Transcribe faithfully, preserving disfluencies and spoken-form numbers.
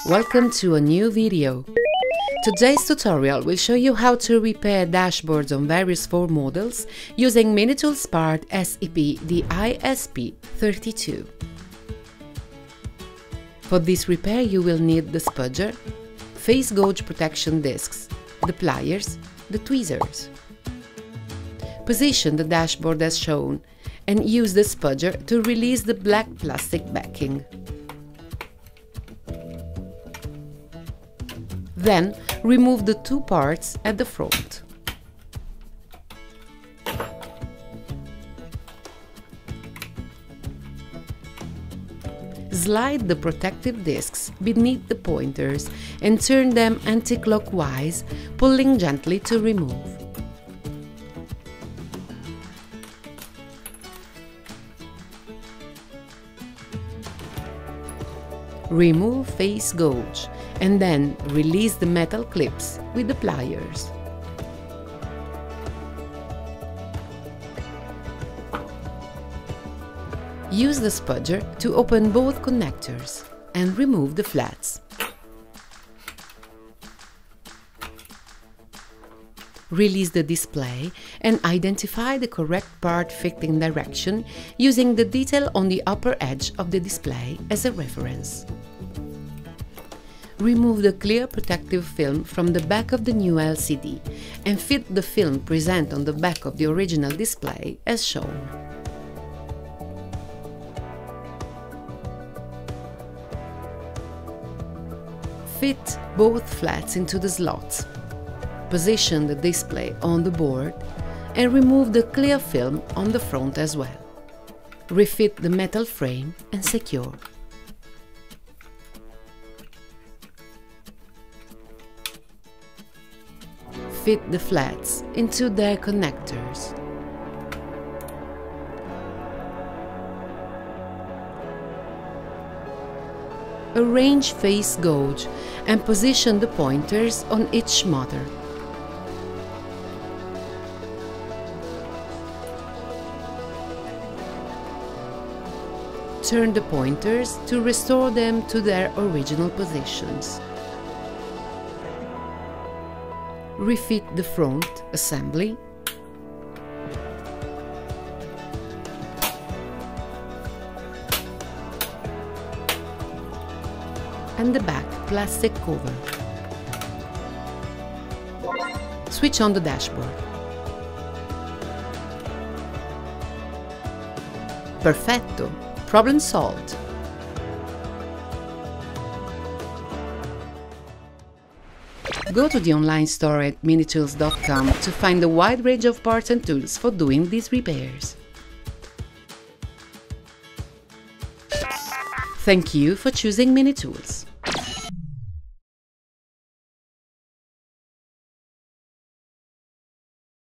Welcome to a new video. Today's tutorial will show you how to repair dashboards on various Ford models using Minitools part S E P the I S P thirty-two. For this repair you will need the spudger, face gauge protection discs, the pliers, the tweezers. Position the dashboard as shown and use the spudger to release the black plastic backing. Then remove the two parts at the front. Slide the protective discs beneath the pointers and turn them anti-clockwise, pulling gently to remove. Remove face gauge and then release the metal clips with the pliers. Use the spudger to open both connectors and remove the flats. Release the display and identify the correct part fitting direction using the detail on the upper edge of the display as a reference. Remove the clear protective film from the back of the new L C D and fit the film present on the back of the original display as shown. Fit both flats into the slots. Position the display on the board and remove the clear film on the front as well. Refit the metal frame and secure. Fit the flats into their connectors. Arrange face gauge and position the pointers on each motor. Turn the pointers to restore them to their original positions. Refit the front assembly. And the back plastic cover. Switch on the dashboard. Perfetto! Problem solved! Go to the online store at minitools dot com to find a wide range of parts and tools for doing these repairs. Thank you for choosing Minitools.